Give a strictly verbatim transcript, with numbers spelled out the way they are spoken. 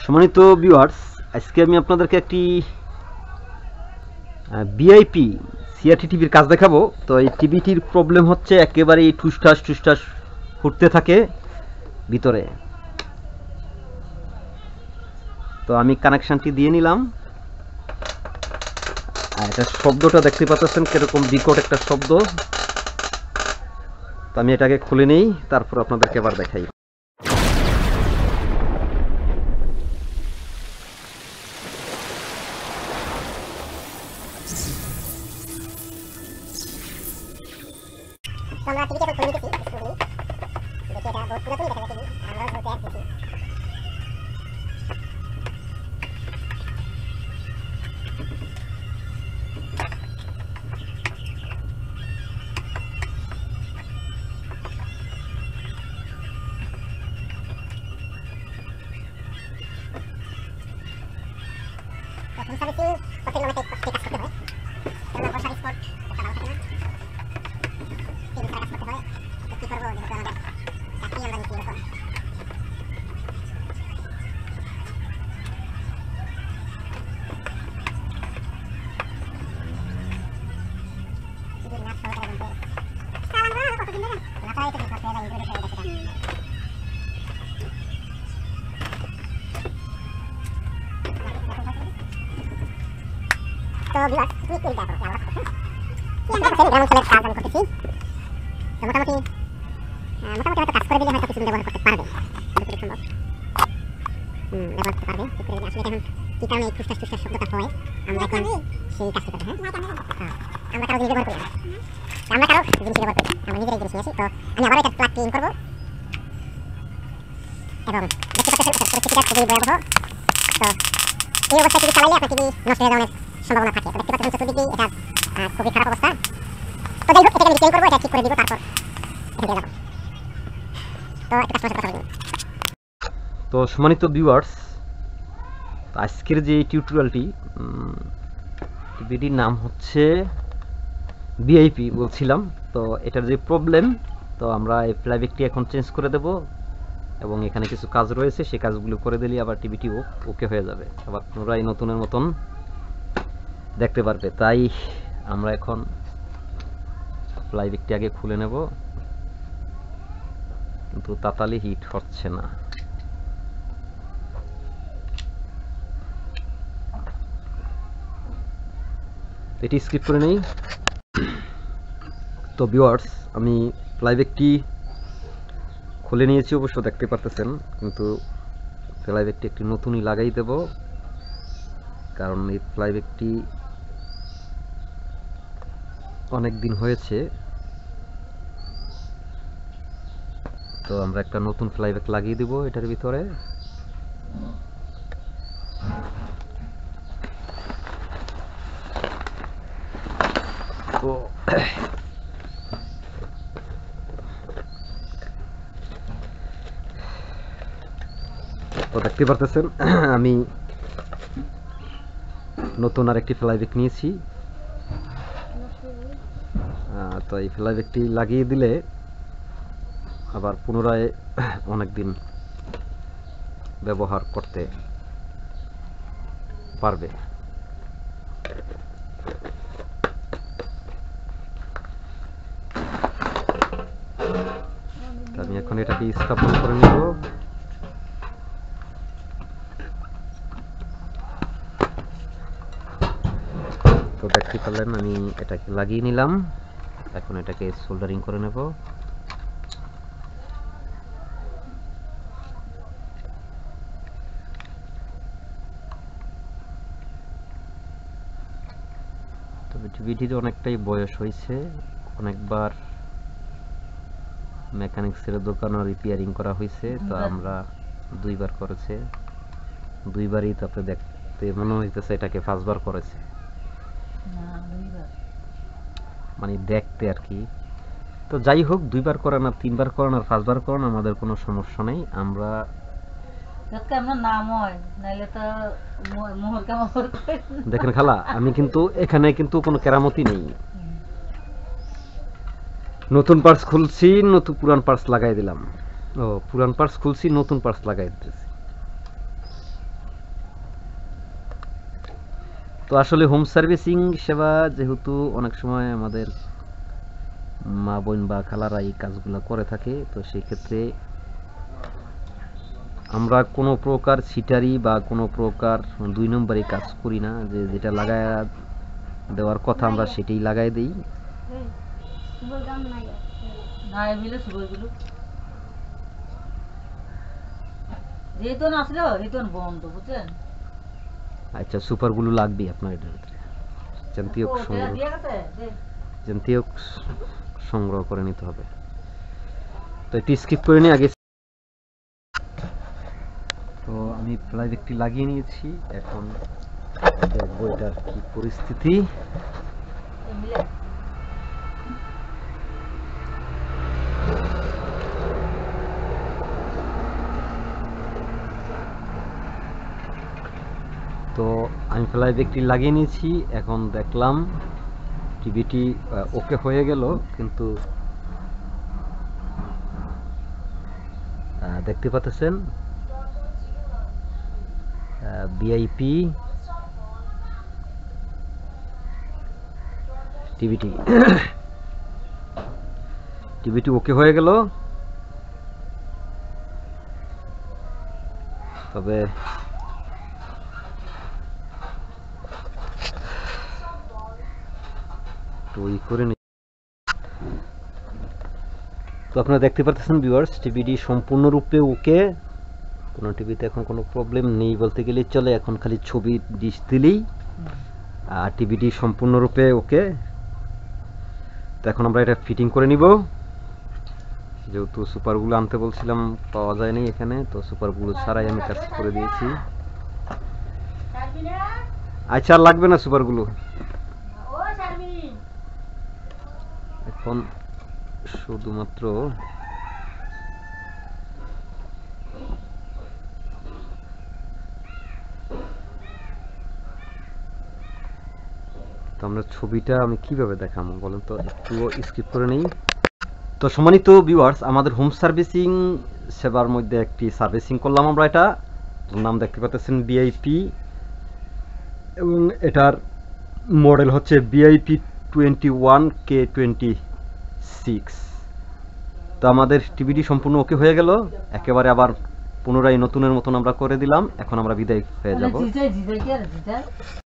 সম্মানিত ভিউয়ার্স, আজকে আমি আপনাদেরকে একটি ভিআইপি সিআরটি টিভির কাজ দেখাবো। তো এই টিভিটির প্রবলেম হচ্ছে একেবারেই ঠুসঠাস ঠুসঠাস ফুটতে থাকে ভিতরে। তো আমি কানেকশনটি দিয়ে নিলাম। আর এটা শব্দটা দেখতে পাচ্ছেন কিরকম বিকট একটা শব্দ। তো আমি এটাকে খুলে নেই, তারপর আপনাদেরকে আবার দেখাই। আমরা টিভিটা তো খুলে নিতেছি স্ক্রিনে দেখি এটা বহুত পুরোপুরি দেখা যাচ্ছে আমরা হচ্ছে এক দিছি এখন সার্ভিসিং প্রত্যেক নম্বরে কাজ করতে হয়। আমরা বসার স্পট এটা ভালো থাকে না, টিভি কাজ করতে হয়। তো কি করবো, যেহেতু আমাদের চাকরি আমরা নিচ্ছি এরকম। টিভির নাট সহকারে বলতে সালাম না কতদিন ধরে নাটাই তো করতে হয়, ইন্টারনেট হয়ে গেছে। তো ভিউয়ার্স, তুমি কি দেখো আমরা করতেছি কি আমরা গ্রাম অঞ্চলের কাজ আমি করতেছি। তো মোটামুটি মোটামুটি হয়তো কাজ করে দিলে হয়তো কিছু ব্যবহার করতে পারবে, যতটুকু সম্ভব হুম ব্যবহার করতে পারবে। ঠিক করে আসলে এখন কি কারণে এই ঠুসঠাস ঠুসঠাস শব্দটা হয়, আমরা এখন সেই কাজটি করতে হ্যাঁ আমরা কারো জিনিস ব্যবহার করি না, আমরা কারো জিনিস ব্যবহার করি, আমরা নিজেরাই জিনিস নিয়ে আসি। তো আমি আবার এটা প্লাগ ক্লিন করবো এবং দেখতে পাচ্ছেন পরিস্থিতিটা খুবই ভয়াবহ। তো এই অবস্থায় টিভি চালাইলে আপনার টিভি নষ্ট হয়ে যাওয়ার সম্ভাবনা থাকে। তো দেখতে পাচ্ছেন চতুর্দিকে এটা খুবই খারাপ অবস্থা। তো যাই হোক, এটাকে আমি ক্লিন করবো, এটা ঠিক করে দিব, তারপর এখানে দিয়ে যাবো। তো একটা কাস্টমারের কথা বলবেন। তো সম্মানিত ভিউয়ার্স, আজকের যে টিউটোরিয়ালটি, টিভিটির নাম হচ্ছে ভিআইপি বলছিলাম। তো এটার যে প্রবলেম, তো আমরা এই প্লাইব্যাকটি এখন চেঞ্জ করে দেব এবং এখানে কিছু কাজ রয়েছে, সেই কাজগুলো করে দিলে আবার টিভিটি ওকে হয়ে যাবে, আবার পুনরায় নতুনের মতন দেখতে পারবে। তাই আমরা এখন প্লাইব্যাকটি আগে খুলে নেব, কিন্তু তাতালি হিট হচ্ছে না। এটি স্কিপ করে নেই। তো ভিউয়ার্স, আমি প্লাইব্যাকটি খুলে নিয়েছি, অবশ্য দেখতে পারতেছেন, কিন্তু প্লাইব্যাকটি একটি নতুনই লাগাই দেব, কারণ এই প্লাইব্যাকটি অনেক দিন হয়েছে। তো আমরা একটা নতুন প্লাইব্যাক লাগিয়ে দিব এটার ভিতরে। তো তো দেখতে পারতেছেন আমি নতুন আরেকটি প্লাইব্যাক নিয়েছি। তো এই প্লাইব্যাকটি লাগিয়ে দিলে আবার পুনরায় অনেক দিন ব্যবহার করতে পারবে। আমি এখন এটাকে স্থাপন করে নেব। তো দেখতে পারলেন আমি এটাকে লাগিয়ে নিলাম, এখন এটাকে সোল্ডারিং করে নেব। তবে টিভিটির অনেকটাই বয়স হয়েছে, অনেকবার মেকানিক্সের দোকানে রিপেয়ারিং করা হয়েছে। তো আমরা দুইবার করেছে, দুইবারই তাতে দেখতে মনে হইতেছে এটাকে পাঁচবার করেছে, মানে দেখতে আর কি। তো যাই হোক, দুইবার করেন আর তিনবার করেন আর পাঁচবার করেন, আমাদের কোনো সমস্যা নেই। আমরা দেখেন খালা, আমি কিন্তু এখানে কিন্তু কোনো কেরামতি নেই। নতুন পার্টস খুলছি, নতুন পুরান পার্টস লাগাই দিলাম। ও পুরান পার্টস খুলছি, নতুন পার্টস লাগাই দিতেছি। তো আসলে হোম সার্ভিসিং সেবা যেহেতু অনেক সময় আমাদের মা বোন বা খালারা এই কাজগুলো করে থাকে, তো সেই ক্ষেত্রে আমরা কোনো প্রকার সিটারি বা কোনো প্রকার দুই নম্বরে কাজ করি না, যে যেটা লাগায় দেওয়ার কথা আমরা সেটাই লাগাই দিই। নাই মিলে সুবগুলো যেহেতু আসলে হেতু বন্ধ বুঝছেন। আচ্ছা, সুপারগুলো লাগবে আপনার এটার ভিতরে, জান্তিও সংগ্রহ দিয়ে গেছে দে জান্তিও সংগ্রহ করে নিতে হবে। তো এটি স্কিপ করে নিয়ে আগে। তো আমি প্লাইব্যাগটি লাগিয়ে নিয়েছি, এখন দেখবো এটার কি পরিস্থিতি। মিলে তো আমি প্লাইব্যাগটি লাগিয়ে নিয়েছি, এখন দেখলাম টিভিটি ওকে হয়ে গেল, কিন্তু আহ, দেখতে পাচ্ছেন ভিআইপি টিভিটি টিভিটি ওকে হয়ে গেল। তবে তো ই করে নি। তো আপনারা দেখতে পাচ্ছেন ভিউয়ার্স, টিভিটি সম্পূর্ণরূপে ওকে, কোনো টিভিতে এখন কোনো প্রবলেম নেই বলতে গেলেই চলে। এখন খালি ছবি ডিশ দিলেই আর টিভিটি সম্পূর্ণরূপে ওকে। তো এখন আমরা এটা ফিটিং করে নিব, যেহেতু সুপারগুলো আনতে বলছিলাম পাওয়া যায়নি এখানে, তো সুপারগুলো ছাড়াই আমি কাজ করে দিয়েছি। আচ্ছা, আর লাগবে না সুপারগুলো, এখন শুধুমাত্র তো আমরা ছবিটা আমি কিভাবে দেখাবো বলেন তো, একটু স্কিপ করে নেই। তো সম্মানিত ভিউয়ার্স, আমাদের হোম সার্ভিসিং সেবার মধ্যে একটি সার্ভিসিং করলাম আমরা, এটা নাম দেখতে পাচ্ছেন ভিআইপি, এবং এটার মডেল হচ্ছে VIP twenty one K twenty six. তো আমাদের টিভিটি সম্পূর্ণ ওকে হয়ে গেল, একেবারে আবার পুনরায় নতুনের মতন আমরা করে দিলাম। এখন আমরা বিদায় হয়ে যাব। জিজাই জিজাই কি আর জিজাই